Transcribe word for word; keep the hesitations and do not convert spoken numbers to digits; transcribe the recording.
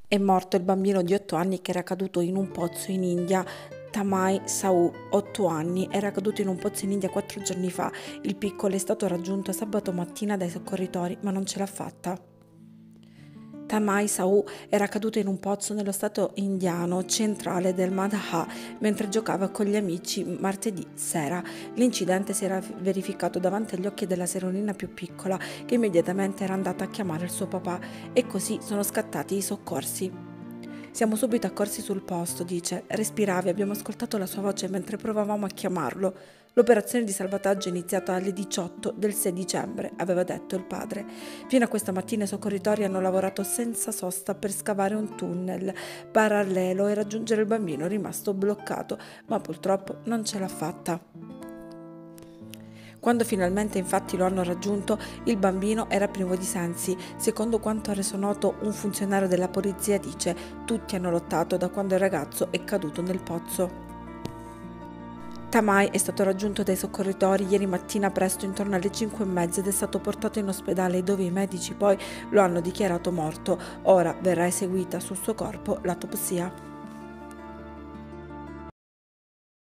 È morto il bambino di otto anni che era caduto in un pozzo in India. Tamai Sau, otto anni, era caduto in un pozzo in India quattro giorni fa. Il piccolo è stato raggiunto sabato mattina dai soccorritori, ma non ce l'ha fatta. Tamai Sau era caduto in un pozzo nello stato indiano centrale del Madhya mentre giocava con gli amici martedì sera. L'incidente si era verificato davanti agli occhi della sorellina più piccola, che immediatamente era andata a chiamare il suo papà, e così sono scattati i soccorsi. Siamo subito accorsi sul posto, dice. Respirava e abbiamo ascoltato la sua voce mentre provavamo a chiamarlo. L'operazione di salvataggio è iniziata alle diciotto del sei dicembre, aveva detto il padre. Fino a questa mattina i soccorritori hanno lavorato senza sosta per scavare un tunnel parallelo e raggiungere il bambino rimasto bloccato, ma purtroppo non ce l'ha fatta. Quando finalmente infatti lo hanno raggiunto, il bambino era privo di sensi. Secondo quanto ha reso noto un funzionario della polizia, dice, tutti hanno lottato da quando il ragazzo è caduto nel pozzo. Tamai è stato raggiunto dai soccorritori ieri mattina presto intorno alle cinque e mezza ed è stato portato in ospedale, dove i medici poi lo hanno dichiarato morto. Ora verrà eseguita sul suo corpo l'autopsia.